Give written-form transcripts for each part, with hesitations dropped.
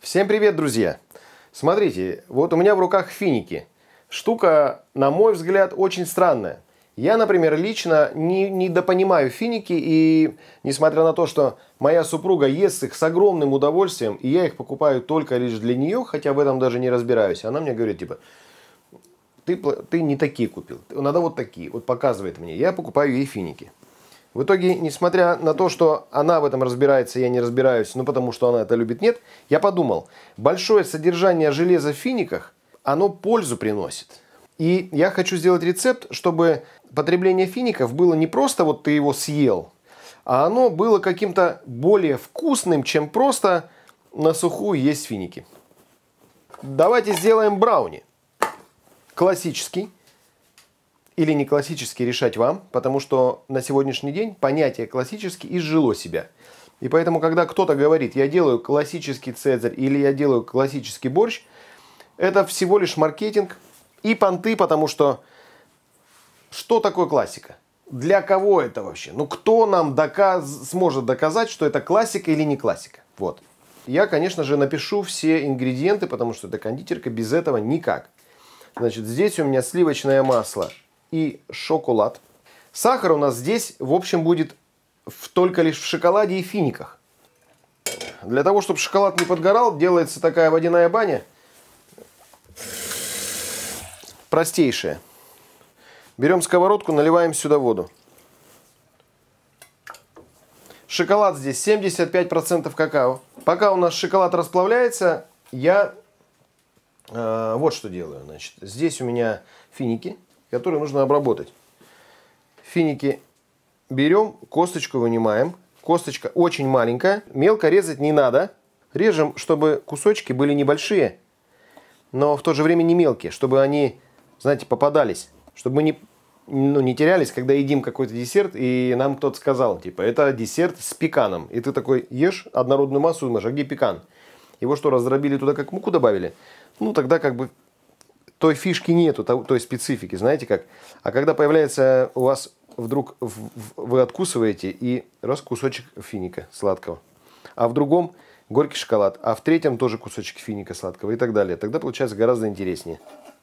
Всем привет, друзья! Смотрите, вот у меня в руках финики. Штука, на мой взгляд, очень странная. Я, например, лично недопонимаю финики, и несмотря на то, что моя супруга ест их с огромным удовольствием, и я их покупаю только лишь для нее, хотя в этом даже не разбираюсь, она мне говорит, типа, ты не такие купил, надо вот такие, вот показывает мне, я покупаю ей финики. В итоге, несмотря на то, что она в этом разбирается, я не разбираюсь, ну потому что она это любит, нет, я подумал, большое содержание железа в финиках, оно пользу приносит. И я хочу сделать рецепт, чтобы потребление фиников было не просто вот ты его съел, а оно было каким-то более вкусным, чем просто на сухую есть финики. Давайте сделаем брауни. Классический. Или не классический, решать вам, потому что на сегодняшний день понятие классический изжило себя. И поэтому, когда кто-то говорит, я делаю классический цезарь или я делаю классический борщ, это всего лишь маркетинг и понты, потому что что такое классика? Для кого это вообще? Ну, кто нам сможет доказать, что это классика или не классика? Вот. Я, конечно же, напишу все ингредиенты, потому что это кондитерка, без этого никак. Значит, здесь у меня сливочное масло и шоколад. Сахар у нас здесь, в общем, будет только лишь в шоколаде и финиках. Для того, чтобы шоколад не подгорал, делается такая водяная баня. Простейшая. Берем сковородку, наливаем сюда воду. Шоколад здесь 75% какао. Пока у нас шоколад расплавляется, я вот что делаю. Значит, здесь у меня финики, которые нужно обработать. Финики берем, косточку вынимаем. Косточка очень маленькая. Мелко резать не надо. Режем, чтобы кусочки были небольшие, но в то же время не мелкие, чтобы они, знаете, попадались. Чтобы мы не терялись, когда едим какой-то десерт, и нам кто-то сказал, типа, это десерт с пеканом. И ты такой ешь однородную массу, думаешь, а где пекан? Его что, раздробили туда, как муку добавили? Ну, тогда как бы той фишки нету, той специфики, знаете как. А когда появляется у вас вдруг, вы откусываете и раз кусочек финика сладкого, а в другом горький шоколад, а в третьем тоже кусочек финика сладкого и так далее, тогда получается гораздо интереснее.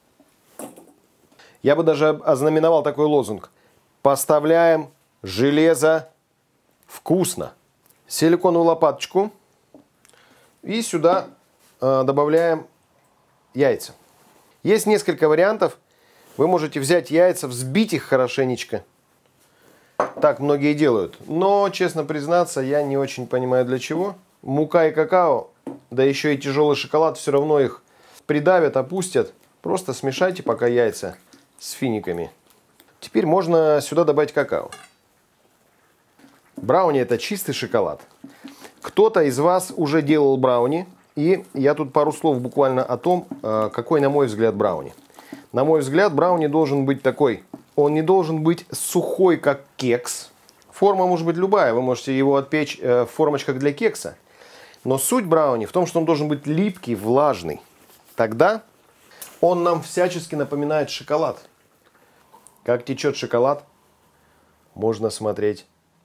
Я бы даже ознаменовал такой лозунг. Поставляем железо вкусно. Силиконовую лопаточку. И сюда добавляем яйца. Есть несколько вариантов. Вы можете взять яйца, взбить их хорошенечко. Так многие делают. Но, честно признаться, я не очень понимаю для чего. Мука и какао, да еще и тяжелый шоколад, все равно их придавят, опустят. Просто смешайте пока яйца с финиками. Теперь можно сюда добавить какао. Брауни — это чистый шоколад. Кто-то из вас уже делал брауни. И я тут пару слов буквально о том, какой, на мой взгляд, брауни. На мой взгляд, брауни должен быть такой. Он не должен быть сухой, как кекс. Форма может быть любая. Вы можете его отпечь в формочках для кекса. Но суть брауни в том, что он должен быть липкий, влажный. Тогда он нам всячески напоминает шоколад. Как течет шоколад, можно смотреть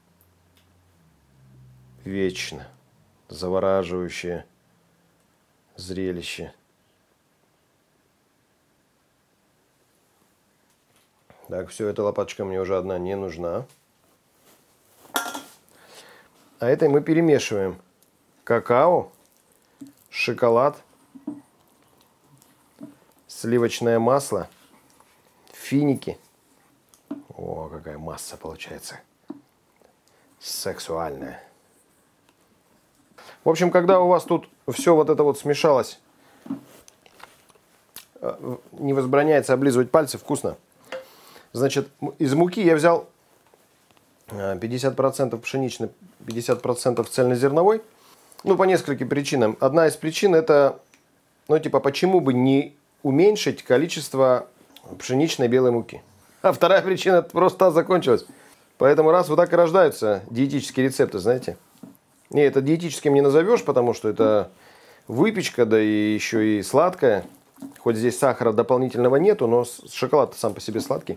вечно. Завораживающее зрелище. Так, все, эта лопаточка мне уже одна не нужна. А этой мы перемешиваем какао, шоколад, сливочное масло, финики. О, какая масса получается. Сексуальная. В общем, когда у вас тут все вот это вот смешалось, не возбраняется облизывать пальцы, вкусно. Значит, из муки я взял 50% пшеничной, 50% цельнозерновой. Ну, по нескольким причинам. Одна из причин это, ну, типа, почему бы не уменьшить количество пшеничной белой муки. А вторая причина просто закончилась. Поэтому раз вот так и рождаются диетические рецепты, знаете. Не, это диетическим не назовешь, потому что это выпечка, да и еще и сладкая. Хоть здесь сахара дополнительного нету, но шоколад сам по себе сладкий.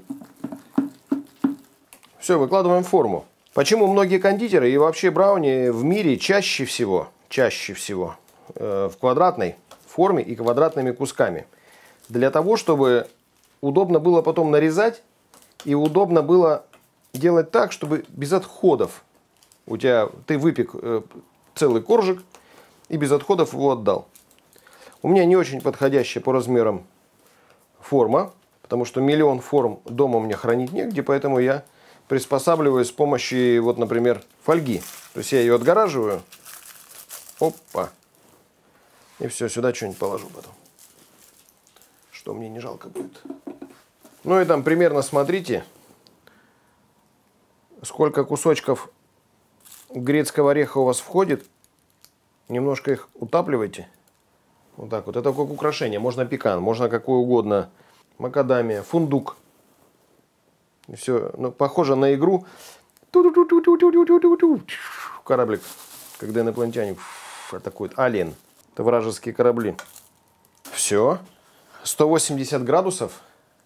Все, выкладываем в форму. Почему многие кондитеры и вообще брауни в мире чаще всего в квадратной форме и квадратными кусками. Для того, чтобы удобно было потом нарезать и удобно было делать так, чтобы без отходов. Ты выпек целый коржик и без отходов его отдал. У меня не очень подходящая по размерам форма, потому что миллион форм дома у меня хранить негде, поэтому я приспосабливаю с помощью, вот, например, фольги. То есть я ее отгораживаю. Опа. И все, сюда что-нибудь положу потом. Что мне не жалко будет. Ну и там примерно смотрите, сколько кусочков грецкого ореха у вас входит. Немножко их утапливайте. Вот так вот. Это как украшение. Можно пекан, можно какое угодно. Макадамия, фундук. И все. Ну, похоже на игру. Кораблик. Когда инопланетяне атакуют. Алien. Это вражеские корабли. Все. 180 градусов.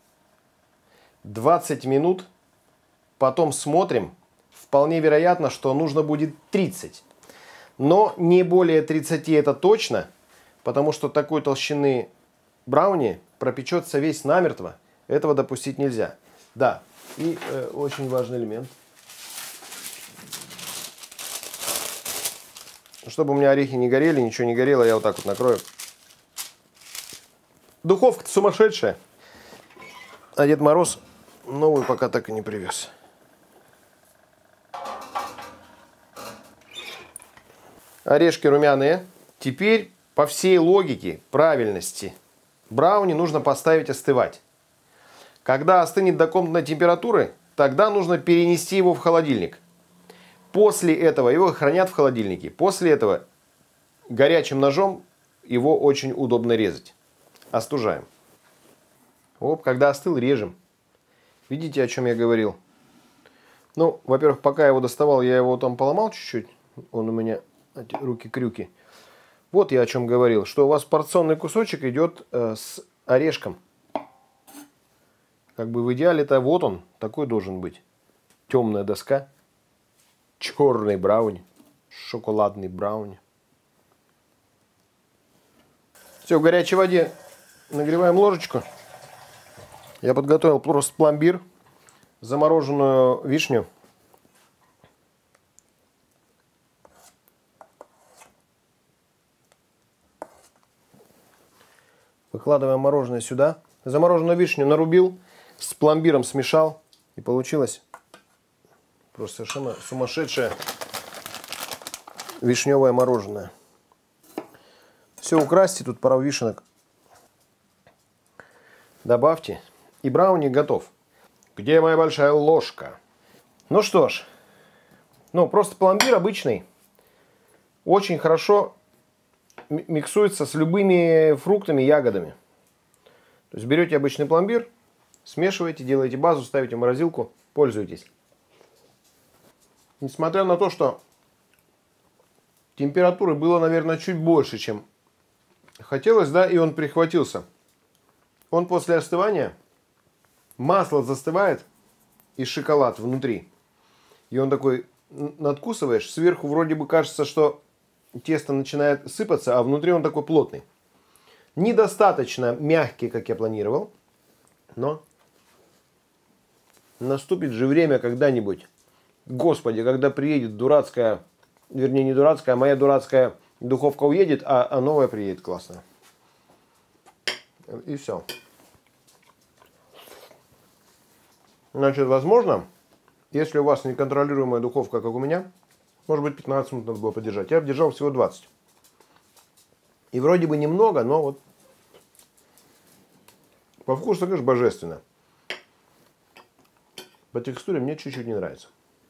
20 минут. Потом смотрим. Вполне вероятно, что нужно будет 30. Но не более 30 это точно. Потому что такой толщины брауни пропечется весь намертво. Этого допустить нельзя. Да. И очень важный элемент. Чтобы у меня орехи не горели, ничего не горело, я вот так вот накрою. Духовка-то сумасшедшая. А Дед Мороз новую пока так и не привез. Орешки румяные. Теперь по всей логике правильности брауни нужно поставить остывать. Когда остынет до комнатной температуры, тогда нужно перенести его в холодильник. После этого его хранят в холодильнике. После этого горячим ножом его очень удобно резать. Остужаем. Оп, когда остыл, режем. Видите, о чем я говорил? Ну, во-первых, пока я его доставал, я его там поломал чуть-чуть. Он у меня, эти руки-крюки. Вот я о чем говорил. Что у вас порционный кусочек идет с орешком. Как бы в идеале-то вот он, такой должен быть. Темная доска. Черный брауни. Шоколадный брауни. Все, в горячей воде нагреваем ложечку. Я подготовил просто пломбир, замороженную вишню. Выкладываем мороженое сюда. Замороженную вишню нарубил, с пломбиром смешал. И получилось просто совершенно сумасшедшее вишневое мороженое. Все украсьте, тут пару вишенок добавьте. И брауни готов. Где моя большая ложка? Ну что ж. Ну, просто пломбир обычный. Очень хорошо миксуется с любыми фруктами, ягодами. То есть берете обычный пломбир, смешиваете, делаете базу, ставите в морозилку, пользуйтесь. Несмотря на то, что температуры было, наверное, чуть больше, чем хотелось, да, и он прихватился. Он после остывания, масло застывает и шоколад внутри. И он такой, надкусываешь, сверху вроде бы кажется, что тесто начинает сыпаться, а внутри он такой плотный. Недостаточно мягкий, как я планировал, но наступит же время когда-нибудь, Господи, когда приедет дурацкая, вернее не дурацкая, а моя дурацкая духовка уедет, а новая приедет классная. И все. Значит, возможно, если у вас неконтролируемая духовка, как у меня, может быть 15 минут надо было подержать. Я держал всего 20. И вроде бы немного, но вот по вкусу, конечно, божественно. По текстуре мне чуть-чуть не нравится.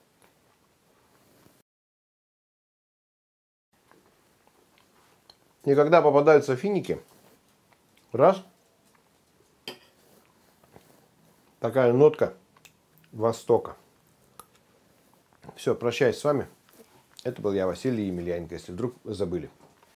И когда попадаются финики, раз, такая нотка Востока. Все, прощаюсь с вами. Это был я, Василий Емельяненко, если вдруг забыли.